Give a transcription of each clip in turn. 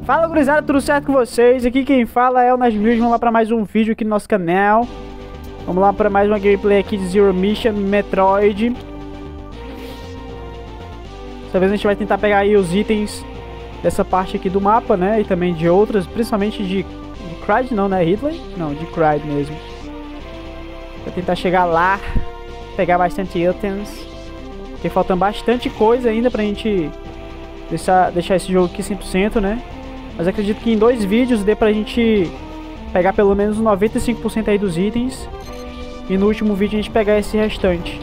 Fala, gurizada, tudo certo com vocês? Aqui quem fala é o Nasmilde. Vamos lá para mais um vídeo aqui no nosso canal. Vamos lá para mais uma gameplay aqui de Zero Mission Metroid. Dessa vez a gente vai tentar pegar aí os itens dessa parte aqui do mapa, né? E também de outras, principalmente de Cryde, não, né? Ridley? Não, de Cryde mesmo. Vai tentar chegar lá, pegar bastante itens. Porque faltam bastante coisa ainda pra gente deixar esse jogo aqui 100%, né? Mas acredito que em 2 vídeos dê pra gente pegar pelo menos 95% aí dos itens. E no último vídeo a gente pegar esse restante.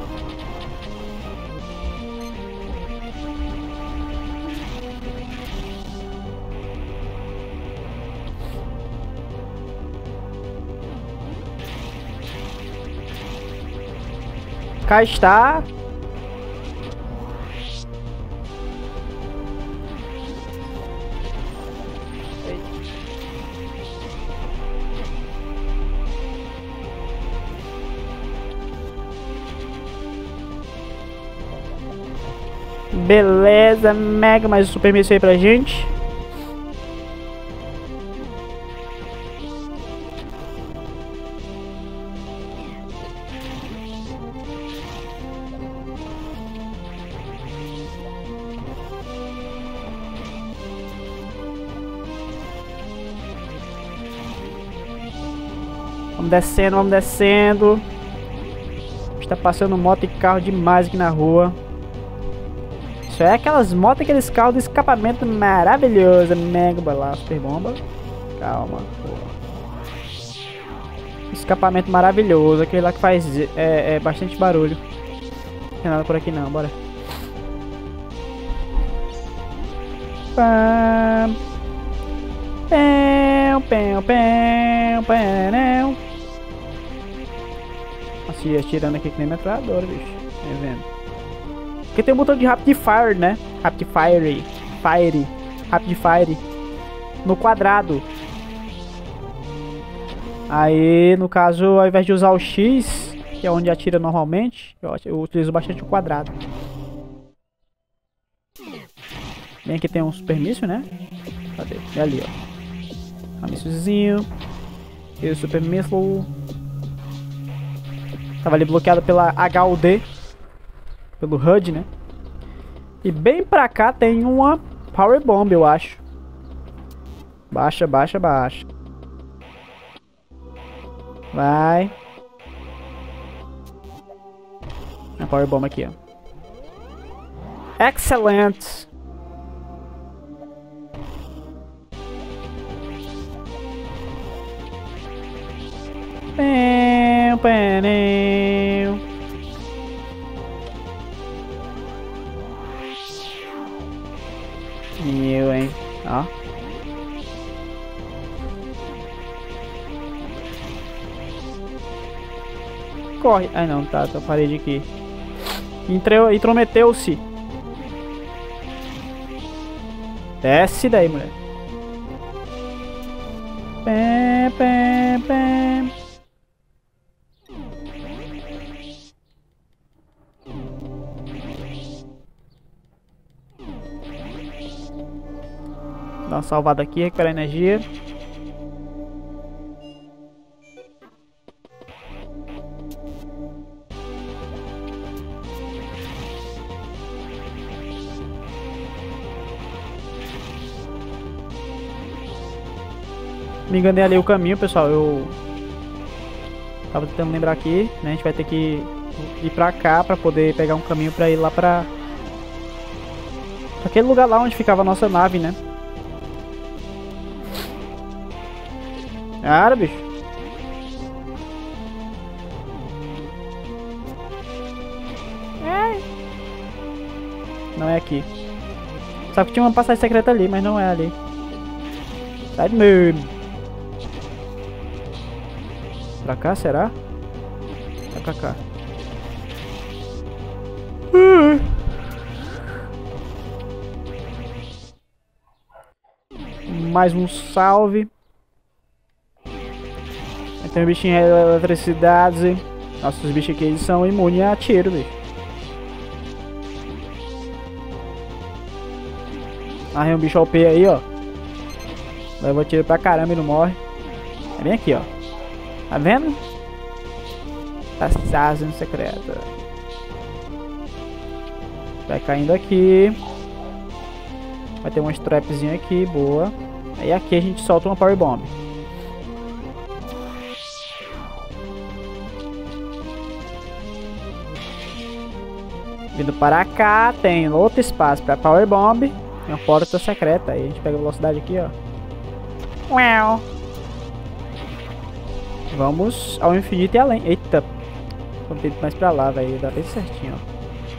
Cá está. Beleza, mega, mais um super míssil aí pra gente. Vamos descendo, vamos descendo. Está passando moto e carro demais aqui na rua. Isso é aquelas motos, aqueles carros de escapamento maravilhoso. Mega, bora lá, super bomba. Calma, pô. Escapamento maravilhoso, aquele lá que faz bastante barulho. Não tem nada por aqui não, bora. Pam. Pão, pão, pão, pão. Assim, atirando aqui que nem metralhadora, bicho. Tá vendo? Porque tem um botão de Rapid Fire, né? Rapid Fire. Rapid Fire. No quadrado. Aí, no caso, ao invés de usar o X, que é onde atira normalmente, eu utilizo bastante o quadrado. Bem, aqui tem um super míssil, né? Cadê? É ali, ó. Um míssilzinho. E o super míssil. Tava ali bloqueado pela HUD. Pelo HUD, né? E bem pra cá tem uma Power Bomb, eu acho. Baixa, baixa, baixa. Vai. A Power Bomb aqui, ó. Excellent. Pão, pão. Hein? Ó. Corre. Ah, não, tá a parede aqui. Intrometeu-se. Desce daí, mulher. Pé, pé, pé. Dá uma salvada aqui, recuperar energia. Me enganei ali o caminho, pessoal. Eu tava tentando lembrar aqui, né? A gente vai ter que ir pra cá pra poder pegar um caminho pra ir lá pra aquele lugar lá onde ficava a nossa nave, né? Cara, bicho. Não é aqui. Só que tinha uma passagem secreta ali, mas não é ali. Sai de meio. Pra cá, será? Vai pra cá. Mais um salve. Tem um bichinho de eletricidade. Nossos bichos aqui eles são imunes a tiro, bicho. Ah, tem um bicho OP aí, ó. Leva tiro pra caramba e não morre. É bem aqui, ó. Tá vendo? Passagem secreta. Vai caindo aqui. Vai ter uma strapzinha aqui, boa. Aí aqui a gente solta uma Power Bomb. Vindo para cá, tem outro espaço para Power Bomb. Tem uma porta secreta. Aí a gente pega a velocidade aqui, ó. Uau. Vamos ao infinito e além. Eita. Vamos ter mais pra lá, velho. Dá bem certinho, ó.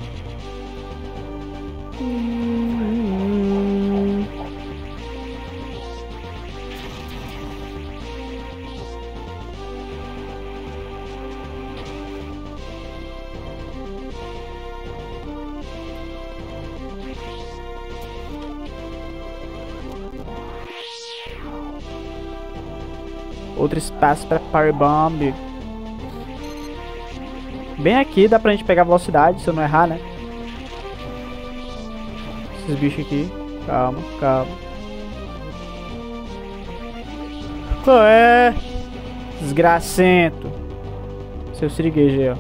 Outro espaço para Power Bomb. Bem aqui dá pra gente pegar velocidade, se eu não errar, né? Esses bichos aqui. Calma, calma. Qual é? Desgracento. Seu siriguejo aí, ó.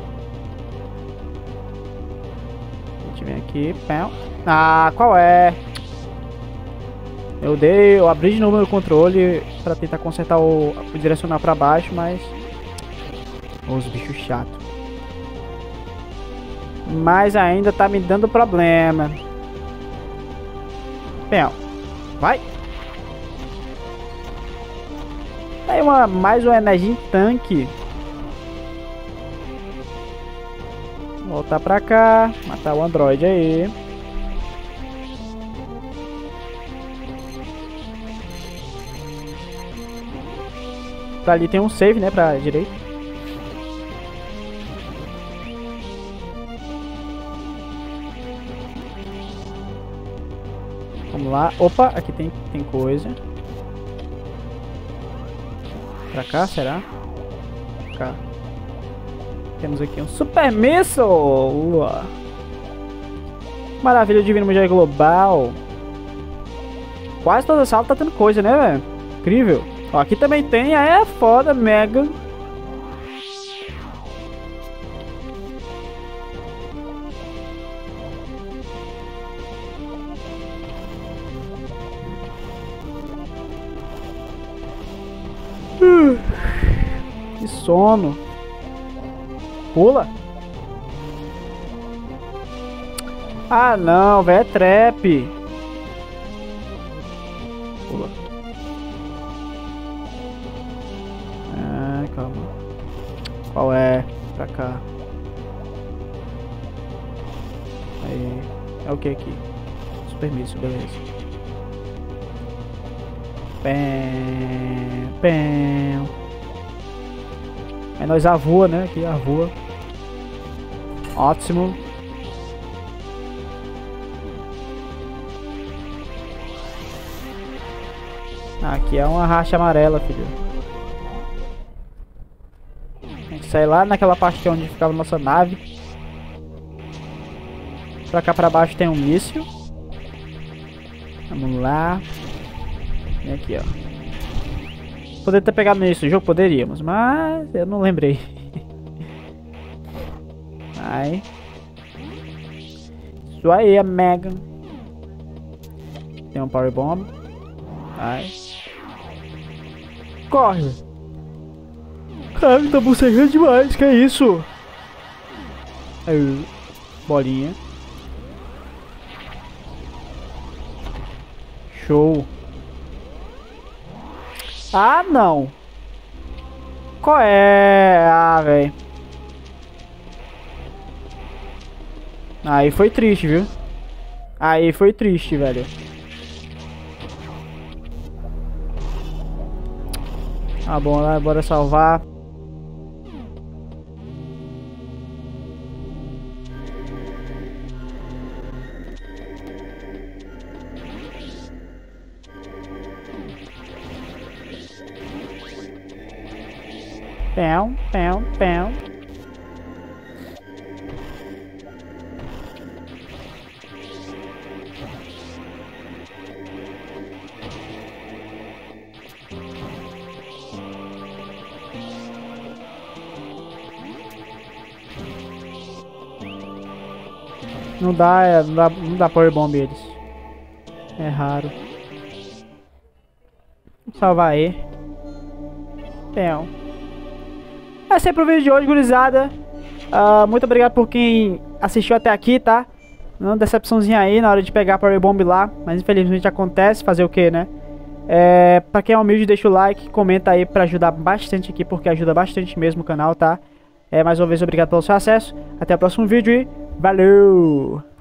A gente vem aqui. Ah, qual é? Eu abri de novo meu controle pra tentar consertar o direcional pra baixo, mas... Os bichos chatos. Mas ainda tá me dando problema. Vai! Aí mais uma energia em tanque. Voltar pra cá. Matar o androide aí. Pra ali tem um save, né? Pra direita. Vamos lá. Opa, aqui tem coisa. Pra cá, será? Cá. Temos aqui um Super Missile. Maravilha, Divino Mundial Global. Quase toda a sala tá tendo coisa, né, velho? Incrível. Ó, aqui também tem, é foda, mega. Que sono. Pula. Ah não, velho, é trap. Pula. Ah, calma. Qual é? Pra cá. Aí. É o que aqui? Super Missile, beleza. Pem. Aí nós avua, né? Aqui avua. Ótimo. Aqui é uma racha amarela, filho. A gente sai lá naquela parte que é onde ficava a nossa nave. Pra cá pra baixo tem um míssil. Vamos lá. Vem aqui, ó. Poderia ter pegado nesse jogo? Poderíamos, mas eu não lembrei. Vai. Isso aí é mega. Tem um Power Bomb. Vai. Corre. Cara, tá bocejando demais. Que é isso? Aí. Bolinha. Show. Ah, não. Qual é? Ah, velho. Aí foi triste, viu? Aí foi triste, velho. Ah, bom, lá, bora salvar. Pão. Não dá, não dá Power Bomb eles. É raro. Vou salvar aí. Então. Esse é pro vídeo de hoje, gurizada. Muito obrigado por quem assistiu até aqui, tá? Uma decepçãozinha aí na hora de pegar a Power Bomb lá. Mas infelizmente acontece, fazer o que, né? Pra quem é humilde, deixa o like, comenta aí pra ajudar bastante aqui, porque ajuda bastante mesmo o canal, tá? Mais uma vez, obrigado pelo seu acesso. Até o próximo vídeo e valeu!